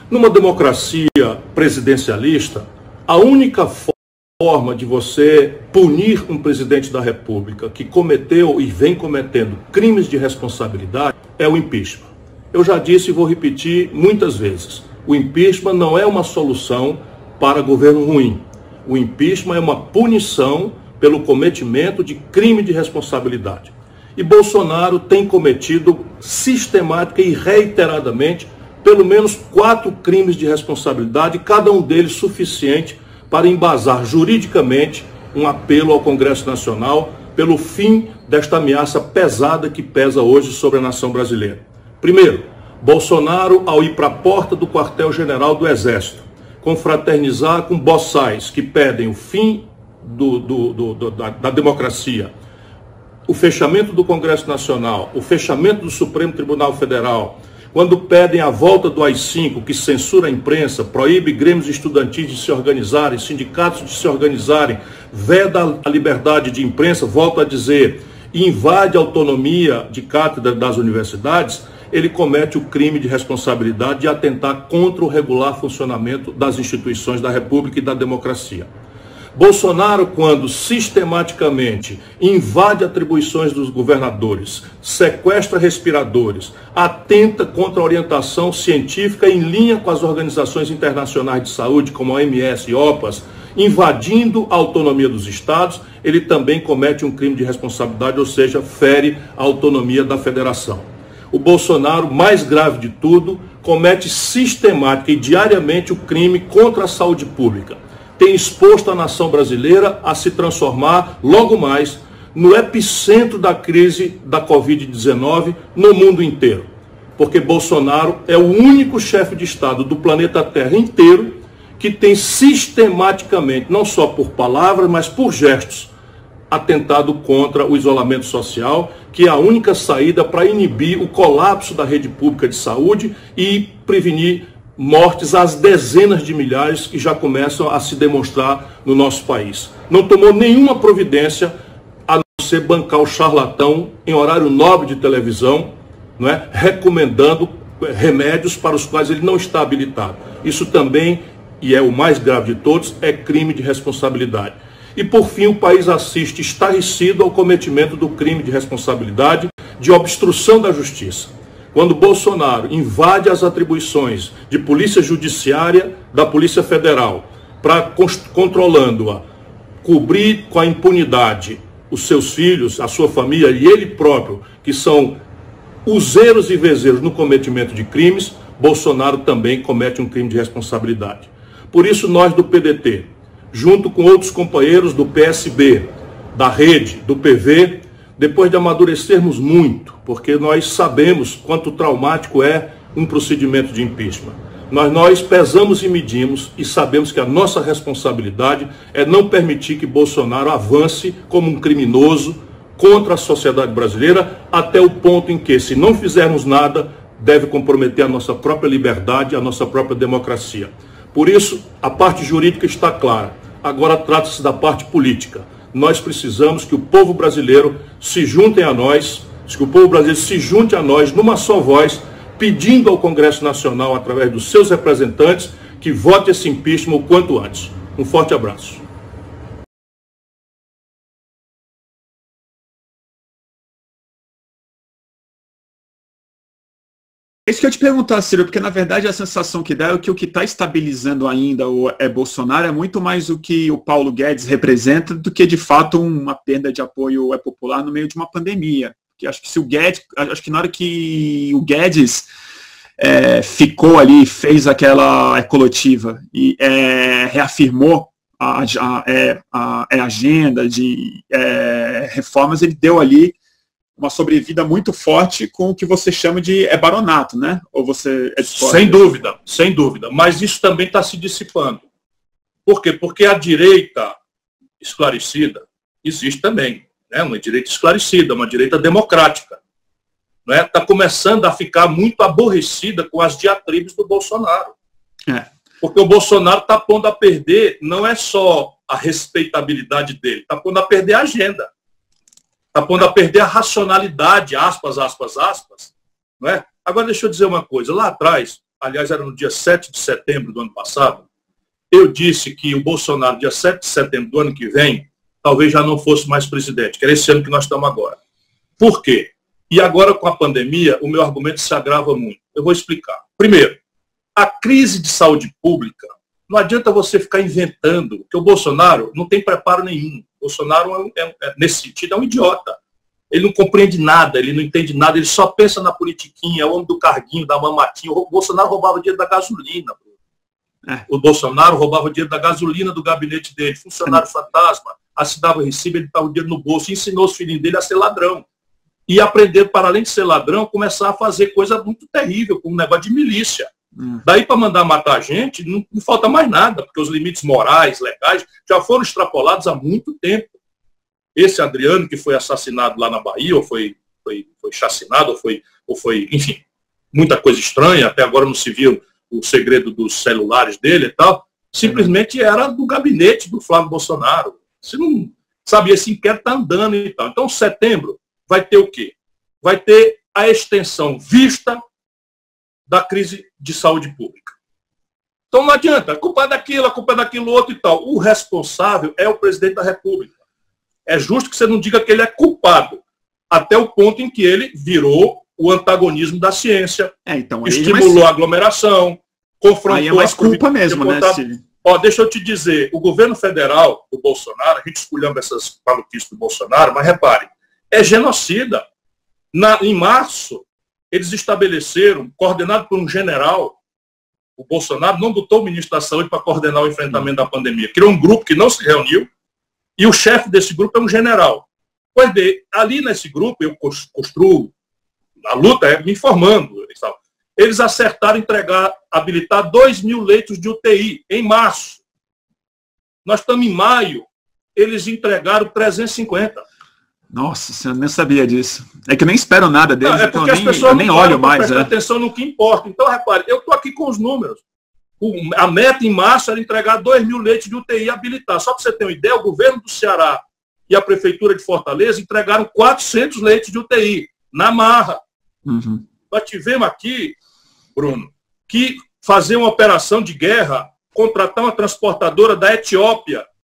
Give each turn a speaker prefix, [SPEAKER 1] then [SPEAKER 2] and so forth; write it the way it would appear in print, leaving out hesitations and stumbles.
[SPEAKER 1] Numa democracia presidencialista, a única forma de você punir um presidente da República que cometeu e vem cometendo crimes de responsabilidade é o impeachment. Eu já disse e vou repetir muitas vezes, o impeachment não é uma solução para governo ruim. O impeachment é uma punição pelo cometimento de crime de responsabilidade. E Bolsonaro tem cometido sistemática e reiteradamente pelo menos 4 crimes de responsabilidade, cada um deles suficiente para embasar juridicamente um apelo ao Congresso Nacional pelo fim desta ameaça pesada que pesa hoje sobre a nação brasileira. Primeiro, Bolsonaro, ao ir para a porta do quartel-general do Exército, confraternizar com boçais que pedem o fim da democracia, o fechamento do Congresso Nacional, o fechamento do Supremo Tribunal Federal, quando pedem a volta do AI-5, que censura a imprensa, proíbe grêmios estudantis de se organizarem, sindicatos de se organizarem, veda a liberdade de imprensa, volto a dizer, invade a autonomia de cátedra das universidades, ele comete o crime de responsabilidade de atentar contra o regular funcionamento das instituições da República e da democracia. Bolsonaro, quando sistematicamente invade atribuições dos governadores, sequestra respiradores, atenta contra a orientação científica em linha com as organizações internacionais de saúde, como a OMS e OPAS, invadindo a autonomia dos estados, ele também comete um crime de responsabilidade, ou seja, fere a autonomia da federação. O Bolsonaro, mais grave de tudo, comete sistemática e diariamente o crime contra a saúde pública. Tem exposto a nação brasileira a se transformar, logo mais, no epicentro da crise da Covid-19 no mundo inteiro. Porque Bolsonaro é o único chefe de Estado do planeta Terra inteiro que tem sistematicamente, não só por palavras, mas por gestos, atentado contra o isolamento social, que é a única saída para inibir o colapso da rede pública de saúde e prevenir mortes às dezenas de milhares que já começam a se demonstrar no nosso país. Não tomou nenhuma providência a não ser bancar o charlatão em horário nobre de televisão, não é? Recomendando remédios para os quais ele não está habilitado. Isso também, e é o mais grave de todos, é crime de responsabilidade. E por fim o país assiste estarrecido ao cometimento do crime de responsabilidade de obstrução da justiça. Quando Bolsonaro invade as atribuições de polícia judiciária da Polícia Federal, para, controlando-a, cobrir com a impunidade os seus filhos, a sua família e ele próprio, que são useiros e vezeiros no cometimento de crimes, Bolsonaro também comete um crime de responsabilidade. Por isso nós do PDT, junto com outros companheiros do PSB, da Rede, do PV, depois de amadurecermos muito, porque nós sabemos quanto traumático é um procedimento de impeachment. Nós pesamos e medimos e sabemos que a nossa responsabilidade é não permitir que Bolsonaro avance como um criminoso contra a sociedade brasileira, até o ponto em que, se não fizermos nada, deve comprometer a nossa própria liberdade, a nossa própria democracia. Por isso, a parte jurídica está clara. Agora trata-se da parte política. Nós precisamos que o povo brasileiro se junte a nós, que o povo brasileiro se junte a nós numa só voz, pedindo ao Congresso Nacional, através dos seus representantes, que vote esse impeachment o quanto antes. Um forte abraço.
[SPEAKER 2] É isso que eu te perguntar, Ciro, porque na verdade a sensação que dá é que o que está estabilizando ainda é Bolsonaro é muito mais o que o Paulo Guedes representa do que de fato uma perda de apoio popular no meio de uma pandemia. Porque acho que se o Guedes, acho que na hora que o Guedes ficou ali, fez aquela coletiva e reafirmou a agenda de reformas, ele deu ali uma sobrevida muito forte com o que você chama de baronato, né? Ou você
[SPEAKER 1] Sem dúvida, sem dúvida. Mas isso também está se dissipando. Por quê? Porque a direita esclarecida existe também, né? Uma direita esclarecida, uma direita democrática. Está começando a ficar muito aborrecida com as diatribes do Bolsonaro. Porque o Bolsonaro está pondo a perder, não é só a respeitabilidade dele, está pondo a perder a agenda. Está pondo a perder a racionalidade, aspas, aspas, aspas. Não é? Agora deixa eu dizer uma coisa. Lá atrás, aliás, era no dia 7 de setembro do ano passado, eu disse que o Bolsonaro, dia 7 de setembro do ano que vem, talvez já não fosse mais presidente, que era esse ano que nós estamos agora. Por quê? E agora, com a pandemia, o meu argumento se agrava muito. Eu vou explicar. Primeiro, a crise de saúde pública, não adianta você ficar inventando, porque o Bolsonaro não tem preparo nenhum. O Bolsonaro, nesse sentido, é um idiota. Ele não compreende nada, ele não entende nada, ele só pensa na politiquinha, é o homem do carguinho, da mamatinha. O Bolsonaro roubava dinheiro da gasolina. O Bolsonaro roubava dinheiro da gasolina do gabinete dele, funcionário fantasma, assinava recibo, ele estava o dinheiro no bolso, ensinou os filhinhos dele a ser ladrão. E aprender, para além de ser ladrão, começar a fazer coisa muito terrível, como um negócio de milícia. Daí para mandar matar a gente, não falta mais nada, porque os limites morais, legais, já foram extrapolados há muito tempo. Esse Adriano, que foi assassinado lá na Bahia, ou foi chacinado, ou foi, enfim, muita coisa estranha, até agora não se viu o segredo dos celulares dele e tal, simplesmente era do gabinete do Flávio Bolsonaro. Você não sabia, esse inquérito está andando e tal. Então, setembro vai ter o quê? Vai ter a extensão vista da crise de saúde pública. Então não adianta, a culpa é daquilo outro e tal. O responsável é o presidente da República. É justo que você não diga que ele é culpado, até o ponto em que ele virou o antagonismo da ciência,
[SPEAKER 2] então,
[SPEAKER 1] estimulou a aglomeração, confrontou...
[SPEAKER 2] Aí é mais culpa mesmo, né, Cílio?
[SPEAKER 1] Deixa eu te dizer, o governo federal, o Bolsonaro, a gente escolhendo essas maluquices do Bolsonaro, mas repare, é genocida. Em março, eles estabeleceram, coordenado por um general, o Bolsonaro não botou o ministro da Saúde para coordenar o enfrentamento da pandemia. Criou um grupo que não se reuniu, e o chefe desse grupo é um general. Pois bem, ali nesse grupo, eu construo, a luta é me informando. Eles acertaram habilitar 2.000 leitos de UTI em março. Nós estamos em maio, eles entregaram 350.
[SPEAKER 2] Nossa, eu nem sabia disso. É que eu nem espero nada deles,
[SPEAKER 1] então
[SPEAKER 2] eu nem olho mais.
[SPEAKER 1] Prestar atenção no que importa. Então, repare, eu estou aqui com os números. A meta em março era entregar 2.000 leitos de UTI e habilitar. Só para você ter uma ideia, o governo do Ceará e a Prefeitura de Fortaleza entregaram 400 leitos de UTI, na marra. Nós tivemos aqui, Bruno, que fazer uma operação de guerra, contratar uma transportadora da Etiópia